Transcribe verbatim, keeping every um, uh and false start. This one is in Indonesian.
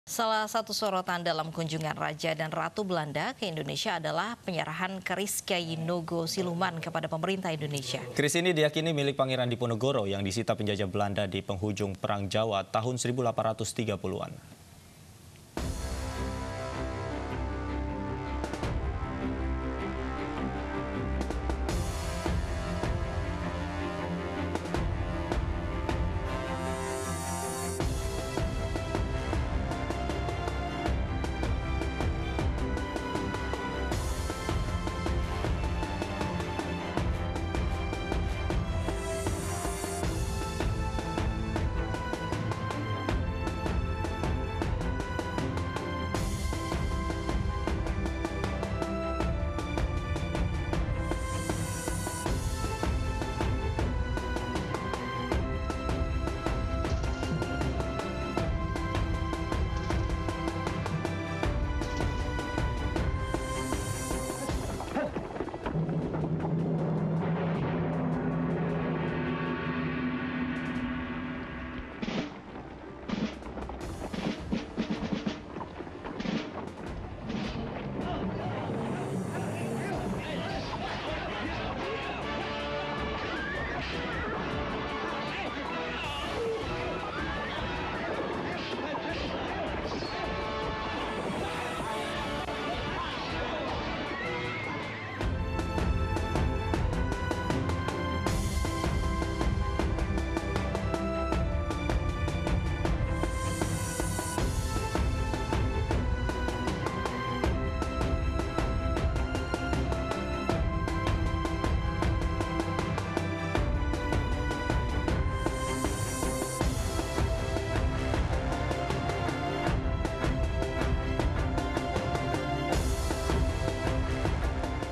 Salah satu sorotan dalam kunjungan Raja dan Ratu Belanda ke Indonesia adalah penyerahan keris Kyai Nogo Siluman kepada pemerintah Indonesia. Keris ini diyakini milik Pangeran Diponegoro yang disita penjajah Belanda di penghujung Perang Jawa tahun seribu delapan ratus tiga puluhan.